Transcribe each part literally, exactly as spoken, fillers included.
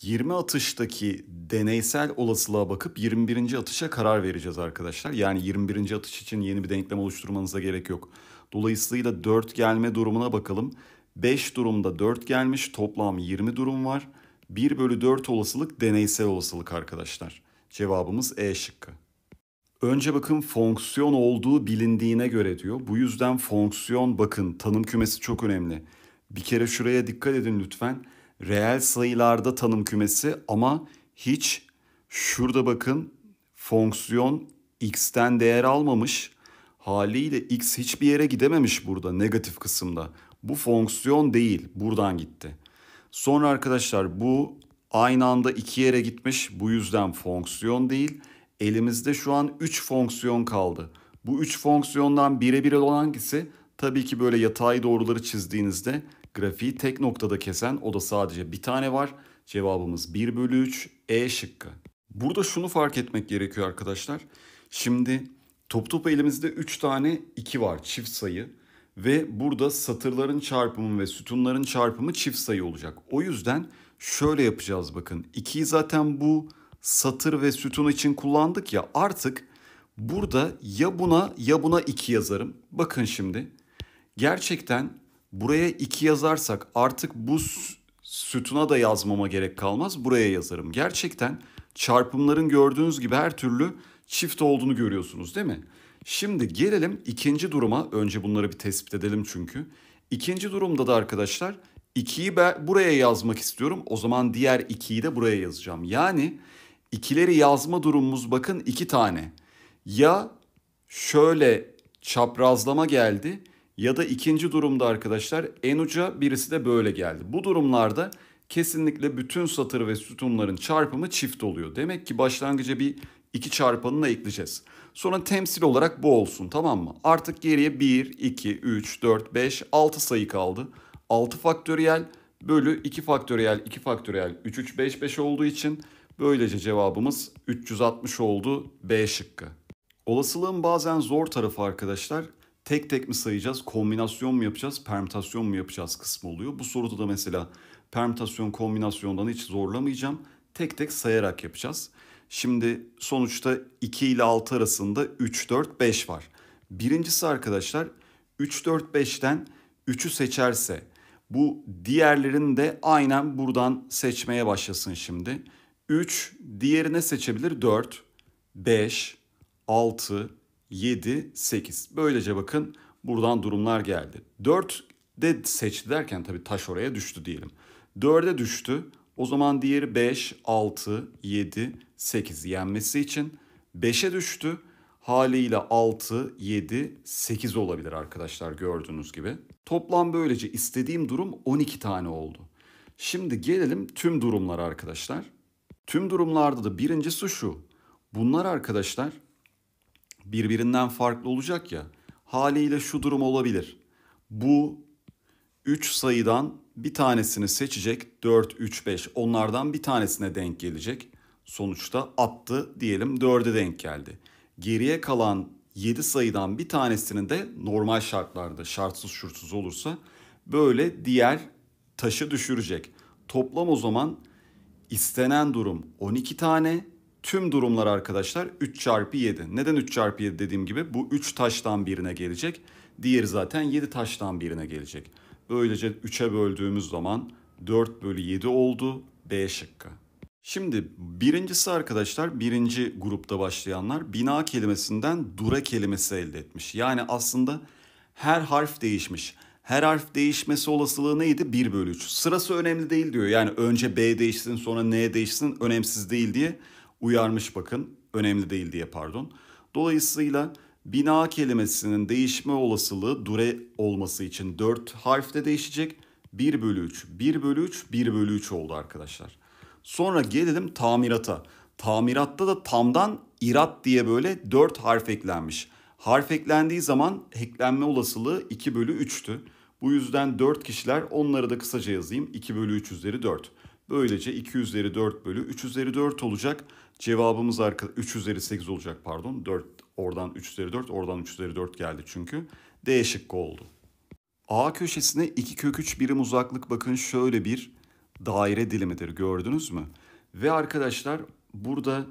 yirmi atıştaki deneysel olasılığa bakıp yirmi birinci atışa karar vereceğiz arkadaşlar. Yani yirmi birinci atış için yeni bir denklem oluşturmanıza gerek yok. Dolayısıyla dört gelme durumuna bakalım. beş durumda dört gelmiş, toplam yirmi durum var. bir bölü dört olasılık deneysel olasılık arkadaşlar. Cevabımız E şıkkı. Önce bakın fonksiyon olduğu bilindiğine göre diyor. Bu yüzden fonksiyon bakın tanım kümesi çok önemli. Bir kere şuraya dikkat edin lütfen. Reel sayılarda tanım kümesi ama hiç şurada bakın fonksiyon x'ten değer almamış. Haliyle x hiçbir yere gidememiş burada negatif kısımda. Bu fonksiyon değil, buradan gitti. Sonra arkadaşlar bu aynı anda iki yere gitmiş. Bu yüzden fonksiyon değil. Elimizde şu an üç fonksiyon kaldı. Bu üç fonksiyondan birebir olan hangisi? Tabii ki böyle yatay doğruları çizdiğinizde grafiği tek noktada kesen, o da sadece bir tane var. Cevabımız bir bölü üç E şıkkı. Burada şunu fark etmek gerekiyor arkadaşlar. Şimdi top topu elimizde üç tane iki var, çift sayı. Ve burada satırların çarpımı ve sütunların çarpımı çift sayı olacak. O yüzden şöyle yapacağız bakın. ikiyi zaten bu satır ve sütun için kullandık ya, artık burada ya buna ya buna iki yazarım. Bakın şimdi gerçekten buraya iki yazarsak artık bu sütuna da yazmama gerek kalmaz. Buraya yazarım. Gerçekten çarpımların gördüğünüz gibi her türlü çift olduğunu görüyorsunuz değil mi? Şimdi gelelim ikinci duruma. Önce bunları bir tespit edelim çünkü. İkinci durumda da arkadaşlar ikiyi ben buraya yazmak istiyorum. O zaman diğer ikiyi de buraya yazacağım. Yani ikileri yazma durumumuz bakın iki tane. Ya şöyle çaprazlama geldi ya da ikinci durumda arkadaşlar en uca birisi de böyle geldi. Bu durumlarda kesinlikle bütün satır ve sütunların çarpımı çift oluyor. Demek ki başlangıca bir iki çarpanını ekleyeceğiz. Sonra temsil olarak bu olsun, tamam mı? Artık geriye bir, iki, üç, dört, beş, altı sayı kaldı. altı faktöriyel bölü iki faktöriyel, iki faktöriyel, üç, üç, beş, beş olduğu için böylece cevabımız üç yüz altmış oldu, B şıkkı. Olasılığın bazen zor tarafı arkadaşlar, tek tek mi sayacağız, kombinasyon mu yapacağız, permütasyon mu yapacağız kısmı oluyor. Bu soruda da mesela permütasyon kombinasyondan hiç zorlamayacağım. Tek tek sayarak yapacağız. Şimdi sonuçta iki ile altı arasında üç, dört, beş var. Birincisi arkadaşlar üç, dört, beşten üçü seçerse bu diğerlerini de aynen buradan seçmeye başlasın şimdi. üç, diğerine seçebilir dört, beş, altı, yedi, sekiz. Böylece bakın buradan durumlar geldi. dört de seçti derken tabii taş oraya düştü diyelim. dörde düştü. O zaman diğeri beş, altı, yedi, sekiz yenmesi için beşe düştü. Haliyle altı, yedi, sekiz olabilir arkadaşlar gördüğünüz gibi. Toplam böylece istediğim durum on iki tane oldu. Şimdi gelelim tüm durumlara arkadaşlar. Tüm durumlarda da birincisi şu. Bunlar arkadaşlar birbirinden farklı olacak ya. Haliyle şu durum olabilir. Bu üç sayıdan bir tanesini seçecek. dört, üç, beş onlardan bir tanesine denk gelecek. Sonuçta attı diyelim dörde denk geldi. Geriye kalan yedi sayıdan bir tanesini de normal şartlarda şartsız şurtsuz olursa böyle diğer taşı düşürecek. Toplam o zaman istenen durum on iki tane. Tüm durumlar arkadaşlar üç çarpı yedi. Neden üç çarpı yedi dediğim gibi bu üç taştan birine gelecek. Diğeri zaten yedi taştan birine gelecek. Böylece üçe böldüğümüz zaman dört bölü yedi oldu, B şıkkı. Şimdi birincisi arkadaşlar, birinci grupta başlayanlar bina kelimesinden dura kelimesi elde etmiş. Yani aslında her harf değişmiş. Her harf değişmesi olasılığı neydi? bir bölü üç. Sırası önemli değil diyor. Yani önce B değişsin sonra N değişsin, önemsiz değil diye uyarmış bakın. Önemli değil diye pardon. Dolayısıyla bina kelimesinin değişme olasılığı dure olması için dört harfte değişecek. bir bölü üç, bir bölü üç, bir bölü üç oldu arkadaşlar. Sonra gelelim tamirata. Tamiratta da tamdan irat diye böyle dört harf eklenmiş. Harf eklendiği zaman eklenme olasılığı iki bölü üçtü. Bu yüzden dört kişiler, onları da kısaca yazayım. iki bölü üç üzeri dört. Böylece iki üzeri dört bölü üç üzeri dört olacak. Cevabımız üç üzeri sekiz olacak pardon. dört oradan üç üzeri dört, oradan üç üzeri dört geldi çünkü. D şıkkı oldu. A köşesine iki kök üç birim uzaklık bakın şöyle bir daire dilimidir, gördünüz mü? Ve arkadaşlar burada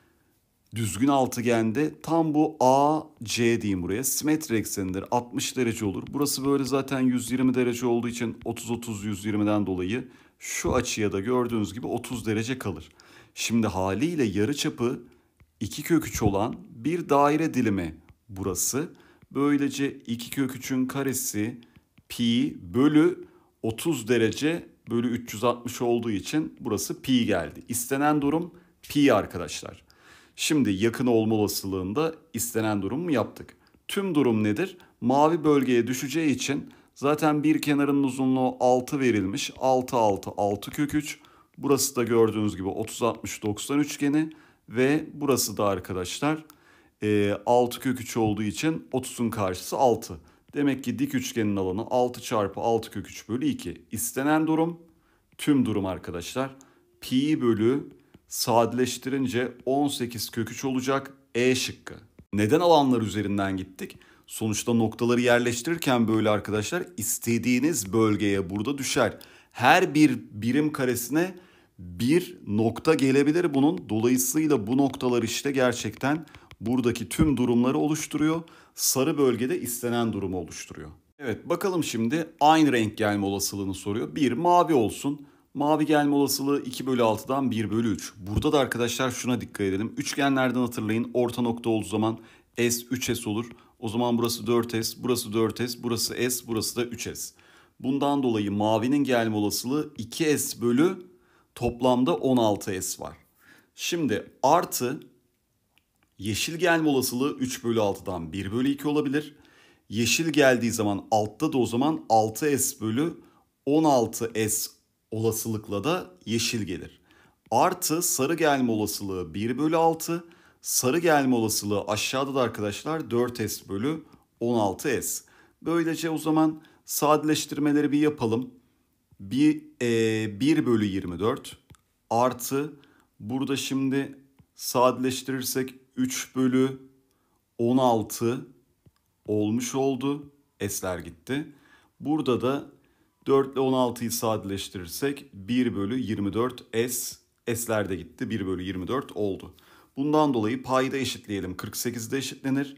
düzgün altıgende tam bu A C diyeyim buraya. Simetri eksenidir. altmış derece olur. Burası böyle zaten yüz yirmi derece olduğu için otuz otuz yüz yirmiden dolayı şu açıya da gördüğünüz gibi otuz derece kalır. Şimdi haliyle yarıçapı iki kök üç olan bir daire dilimi burası. Böylece iki kök üçün karesi pi bölü otuz derece bölü üç yüz altmış olduğu için burası pi geldi. İstenen durum pi arkadaşlar. Şimdi yakın olma olasılığında istenen durumu yaptık. Tüm durum nedir? Mavi bölgeye düşeceği için zaten bir kenarının uzunluğu altı verilmiş. altı altı altı kök üç. Burası da gördüğünüz gibi otuz altmış doksan üçgeni ve burası da arkadaşlar e, altı kök üç olduğu için otuzun karşısı altı. Demek ki dik üçgenin alanı altı çarpı altı kök üç bölü iki. İstenen durum tüm durum arkadaşlar. Pi bölü sadeleştirince on sekiz kök üç olacak, E şıkkı. Neden alanlar üzerinden gittik? Sonuçta noktaları yerleştirirken böyle arkadaşlar istediğiniz bölgeye burada düşer. Her bir birim karesine bir nokta gelebilir bunun. Dolayısıyla bu noktalar işte gerçekten buradaki tüm durumları oluşturuyor. Sarı bölgede istenen durumu oluşturuyor. Evet, bakalım şimdi aynı renk gelme olasılığını soruyor. bir mavi olsun. Mavi gelme olasılığı iki bölü altıdan bir bölü üç. Burada da arkadaşlar şuna dikkat edelim. Üçgenlerden hatırlayın, orta nokta olduğu zaman S üç S olur. O zaman burası dört S, burası dört S, burası S, burası da üç S. Bundan dolayı mavinin gelme olasılığı iki S bölü toplamda on altı S var. Şimdi artı yeşil gelme olasılığı üç bölü altıdan bir bölü iki olabilir. Yeşil geldiği zaman altta da o zaman altı S bölü on altı S olasılıkla da yeşil gelir. Artı sarı gelme olasılığı bir bölü altı. Sarı gelme olasılığı aşağıda da arkadaşlar dört S bölü on altı S. Böylece o zaman sadeleştirmeleri bir yapalım. bir, e, bir bölü yirmi dört artı burada şimdi sadeleştirirsek üç bölü on altı olmuş oldu. S'ler gitti. Burada da dört ile on altıyı sadeleştirirsek bir bölü yirmi dört S. S'ler de gitti. bir bölü yirmi dört oldu. Bundan dolayı payda eşitleyelim. kırk sekizde eşitlenir.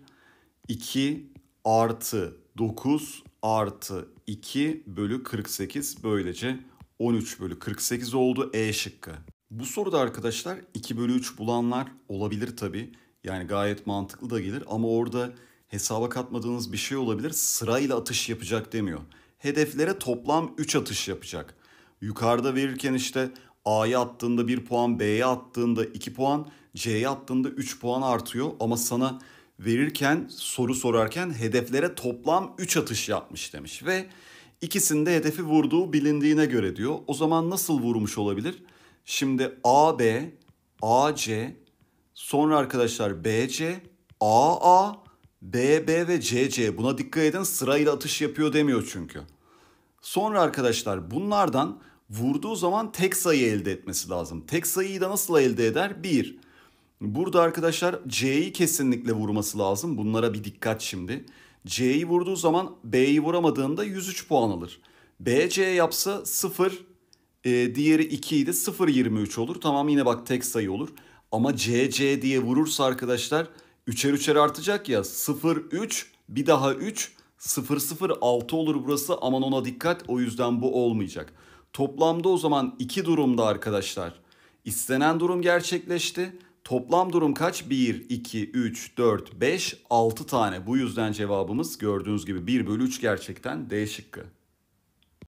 iki artı dokuz artı iki bölü kırk sekiz. Böylece on üç bölü kırk sekiz oldu. E şıkkı. Bu soruda arkadaşlar iki bölü üç bulanlar olabilir tabii. Yani gayet mantıklı da gelir ama orada hesaba katmadığınız bir şey olabilir. Sırayla atış yapacak demiyor. Hedeflere toplam üç atış yapacak. Yukarıda verirken işte A'ya attığında bir puan, B'ye attığında iki puan, C'ye attığında üç puan artıyor. Ama sana verirken, soru sorarken hedeflere toplam üç atış yapmış demiş. Ve ikisinde hedefi vurduğu bilindiğine göre diyor. O zaman nasıl vurmuş olabilir? Şimdi A B, A C, sonra arkadaşlar B C, A A, B B ve C C. Buna dikkat edin, sırayla atış yapıyor demiyor çünkü. Sonra arkadaşlar bunlardan vurduğu zaman tek sayı elde etmesi lazım. Tek sayıyı da nasıl elde eder? bir. Burada arkadaşlar C'yi kesinlikle vurması lazım. Bunlara bir dikkat şimdi. C'yi vurduğu zaman B'yi vuramadığında yüz üç puan alır. B C yapsa sıfır, e, diğeri iki idi, sıfır yirmi üç olur. Tamam, yine bak tek sayı olur. Ama C C diye vurursa arkadaşlar üçer üçer artacak ya, sıfır üç bir daha üç, sıfır sıfır altı olur burası. Aman ona dikkat, o yüzden bu olmayacak. Toplamda o zaman iki durumda arkadaşlar istenen durum gerçekleşti. Toplam durum kaç? bir, iki, üç, dört, beş, altı tane. Bu yüzden cevabımız gördüğünüz gibi bir bölü üç gerçekten D şıkkı.